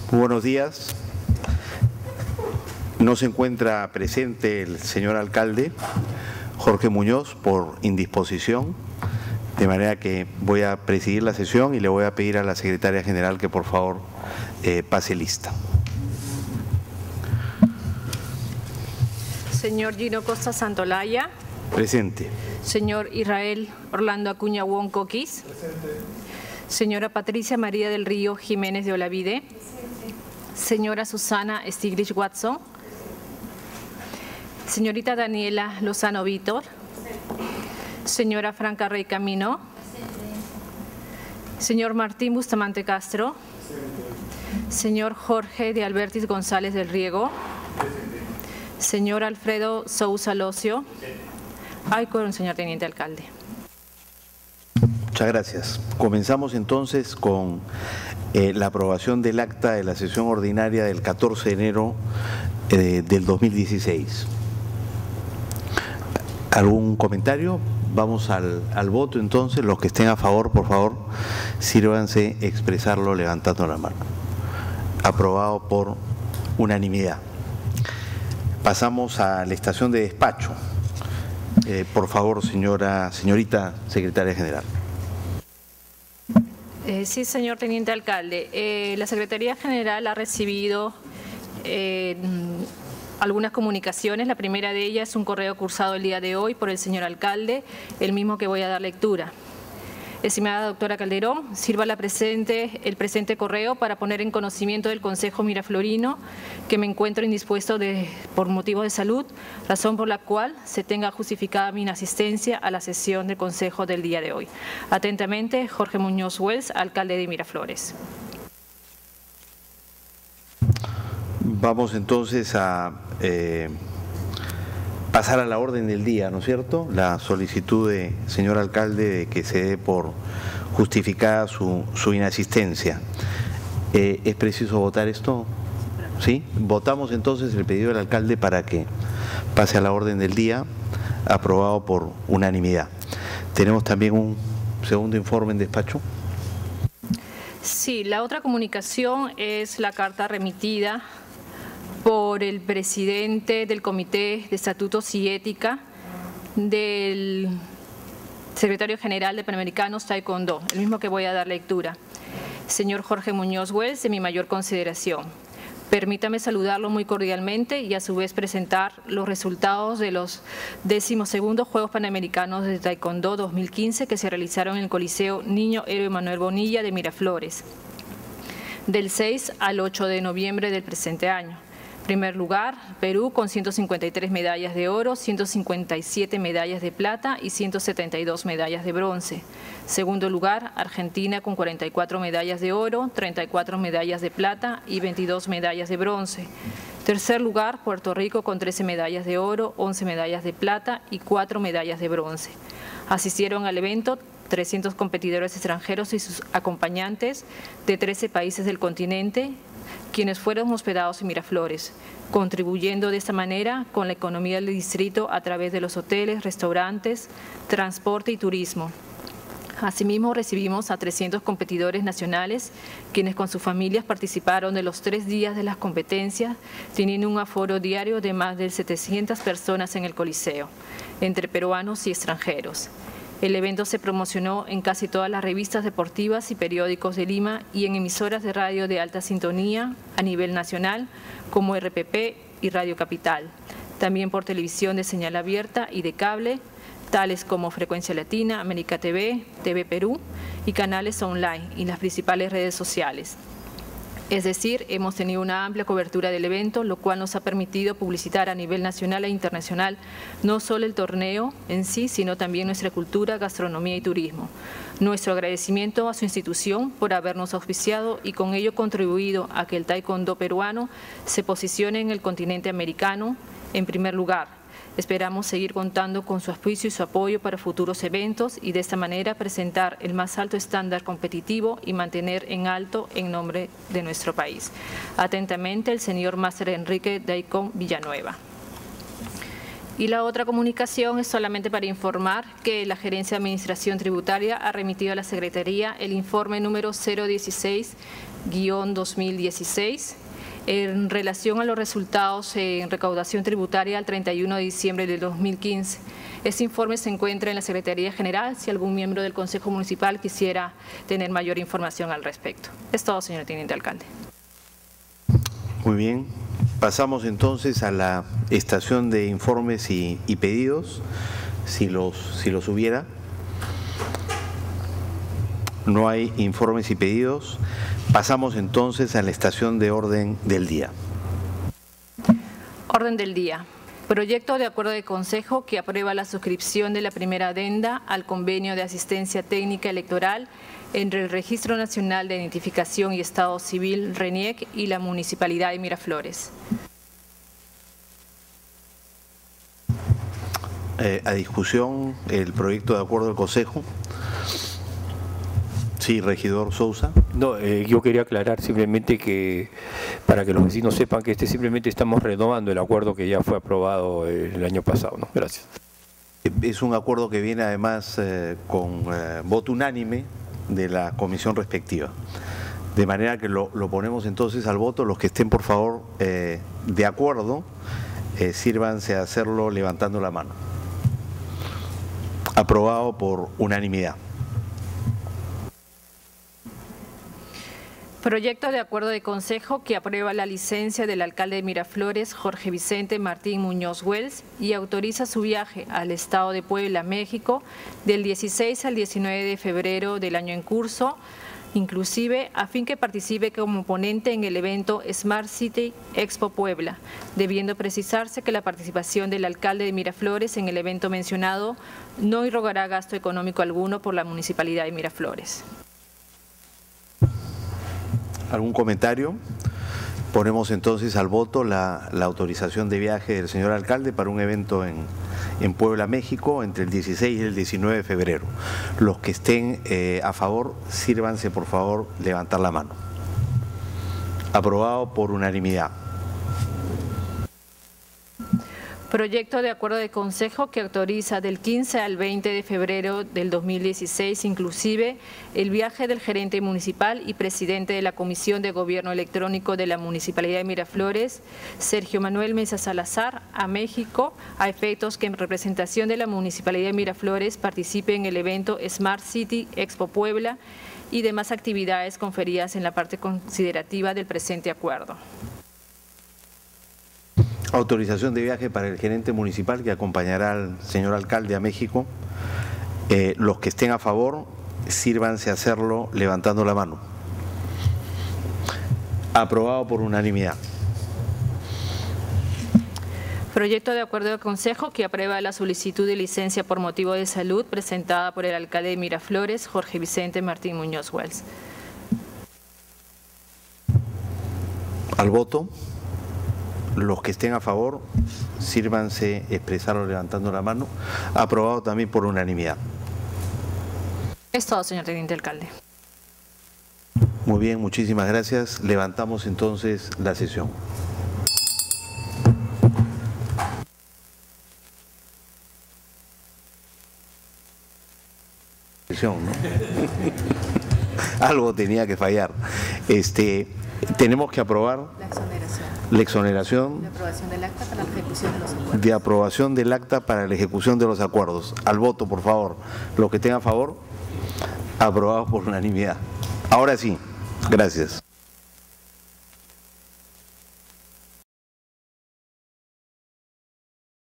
Muy buenos días. No se encuentra presente el señor alcalde Jorge Muñoz por indisposición, de manera que voy a presidir la sesión y le voy a pedir a la secretaria general que por favor pase lista. Señor Gino Costa Santolaya. Presente. Señor Israel Orlando Acuña Wong Coquis. Presente. Señora Patricia María del Río Jiménez de Olavide. Presente. Señora Susana Stiglitz Watson. Señorita Daniela Lozano Vítor. Presente. Señora Franca Rey Camino. Presente. Señor Martín Bustamante Castro. Presente. Señor Jorge de Albertis González del Riego. Presente. Señor Alfredo Sousa Locio. Hay quórum, señor teniente alcalde. Muchas gracias. Comenzamos entonces con la aprobación del acta de la sesión ordinaria del 14 de enero del 2016. ¿Algún comentario? Vamos al voto entonces. Los que estén a favor, por favor, sírvanse expresarlo levantando la mano. Aprobado por unanimidad. Pasamos a la estación de despacho. Por favor, señorita secretaria general. Sí, señor teniente alcalde. La Secretaría General ha recibido algunas comunicaciones. La primera de ellas es un correo cursado el día de hoy por el señor alcalde, el mismo que voy a dar lectura. Estimada doctora Calderón, sirva el presente correo para poner en conocimiento del Consejo Miraflorino que me encuentro indispuesto por motivo de salud, razón por la cual se tenga justificada mi inasistencia a la sesión del Consejo del día de hoy. Atentamente, Jorge Muñoz Wells, alcalde de Miraflores. Vamos entonces a pasar a la orden del día, ¿no es cierto? La solicitud de señor alcalde de que se dé por justificada su inasistencia. ¿Es preciso votar esto? ¿Sí? Votamos entonces el pedido del alcalde para que pase a la orden del día, aprobado por unanimidad. Tenemos también un segundo informe en despacho. Sí, la otra comunicación es la carta remitida por el presidente del Comité de Estatutos y Ética del secretario general de Panamericanos Taekwondo, el mismo que voy a dar lectura. Señor Jorge Muñoz Wells, de mi mayor consideración. Permítame saludarlo muy cordialmente y a su vez presentar los resultados de los 12º Juegos Panamericanos de Taekwondo 2015 que se realizaron en el Coliseo Niño Héroe Manuel Bonilla de Miraflores, del 6 al 8 de noviembre del presente año. Primer lugar, Perú con 153 medallas de oro, 157 medallas de plata y 172 medallas de bronce. Segundo lugar, Argentina con 44 medallas de oro, 34 medallas de plata y 22 medallas de bronce. Tercer lugar, Puerto Rico con 13 medallas de oro, 11 medallas de plata y 4 medallas de bronce. Asistieron al evento 300 competidores extranjeros y sus acompañantes de 13 países del continente, quienes fueron hospedados en Miraflores, contribuyendo de esta manera con la economía del distrito a través de los hoteles, restaurantes, transporte y turismo. Asimismo, recibimos a 300 competidores nacionales, quienes con sus familias participaron de los 3 días de las competencias, teniendo un aforo diario de más de 700 personas en el Coliseo, entre peruanos y extranjeros. El evento se promocionó en casi todas las revistas deportivas y periódicos de Lima y en emisoras de radio de alta sintonía a nivel nacional como RPP y Radio Capital. También por televisión de señal abierta y de cable, tales como Frecuencia Latina, América TV, TV Perú y canales online y las principales redes sociales. Es decir, hemos tenido una amplia cobertura del evento, lo cual nos ha permitido publicitar a nivel nacional e internacional no solo el torneo en sí, sino también nuestra cultura, gastronomía y turismo. Nuestro agradecimiento a su institución por habernos auspiciado y con ello contribuido a que el taekwondo peruano se posicione en el continente americano en primer lugar. Esperamos seguir contando con su auspicio y su apoyo para futuros eventos y de esta manera presentar el más alto estándar competitivo y mantener en alto en nombre de nuestro país. Atentamente, el señor Máster Enrique Daicón Villanueva. Y la otra comunicación es solamente para informar que la Gerencia de Administración Tributaria ha remitido a la Secretaría el informe número 016 2016 en relación a los resultados en recaudación tributaria al 31 de diciembre del 2015. Este informe se encuentra en la Secretaría General, si algún miembro del Consejo Municipal quisiera tener mayor información al respecto. Es todo, señor Teniente Alcalde. Muy bien. Pasamos entonces a la estación de informes y pedidos, si los hubiera. No hay informes y pedidos. Pasamos entonces a la estación de orden del día. Orden del día. Proyecto de acuerdo de consejo que aprueba la suscripción de la primera adenda al convenio de asistencia técnica electoral entre el Registro Nacional de Identificación y Estado Civil, RENIEC, y la Municipalidad de Miraflores. A discusión el proyecto de acuerdo del consejo. Sí, regidor Sousa. No, yo quería aclarar simplemente que, para que los vecinos sepan que simplemente estamos renovando el acuerdo que ya fue aprobado el año pasado, ¿no? Gracias. Es un acuerdo que viene además con voto unánime de la comisión respectiva. De manera que lo ponemos entonces al voto. Los que estén, por favor, de acuerdo, sírvanse a hacerlo levantando la mano. Aprobado por unanimidad. Proyecto de acuerdo de consejo que aprueba la licencia del alcalde de Miraflores, Jorge Vicente Martín Muñoz Wells, y autoriza su viaje al estado de Puebla, México, del 16 al 19 de febrero del año en curso, inclusive a fin que participe como ponente en el evento Smart City Expo Puebla, debiendo precisarse que la participación del alcalde de Miraflores en el evento mencionado no irrogará gasto económico alguno por la Municipalidad de Miraflores. ¿Algún comentario? Ponemos entonces al voto la autorización de viaje del señor alcalde para un evento en Puebla, México, entre el 16 y el 19 de febrero. Los que estén a favor, sírvanse por favor levantar la mano. Aprobado por unanimidad. Proyecto de acuerdo de consejo que autoriza del 15 al 20 de febrero del 2016 inclusive el viaje del gerente municipal y presidente de la Comisión de Gobierno Electrónico de la Municipalidad de Miraflores, Sergio Manuel Mesa Salazar, a México, a efectos que en representación de la Municipalidad de Miraflores participe en el evento Smart City Expo Puebla y demás actividades conferidas en la parte considerativa del presente acuerdo. Autorización de viaje para el gerente municipal que acompañará al señor alcalde a México. Los que estén a favor, sírvanse a hacerlo levantando la mano. Aprobado por unanimidad. Proyecto de acuerdo de consejo que aprueba la solicitud de licencia por motivo de salud presentada por el alcalde de Miraflores, Jorge Vicente Martín Muñoz Wells. Al voto. Los que estén a favor, sírvanse expresarlo levantando la mano. Aprobado también por unanimidad. Es todo, señor Teniente Alcalde. Muy bien, muchísimas gracias. Levantamos entonces la sesión. ¿No? Algo tenía que fallar. Tenemos que aprobar la exoneración. De aprobación del acta para la ejecución de los acuerdos. De aprobación del acta para la ejecución de los acuerdos. Al voto, por favor. Los que estén a favor, aprobados por unanimidad. Ahora sí, gracias.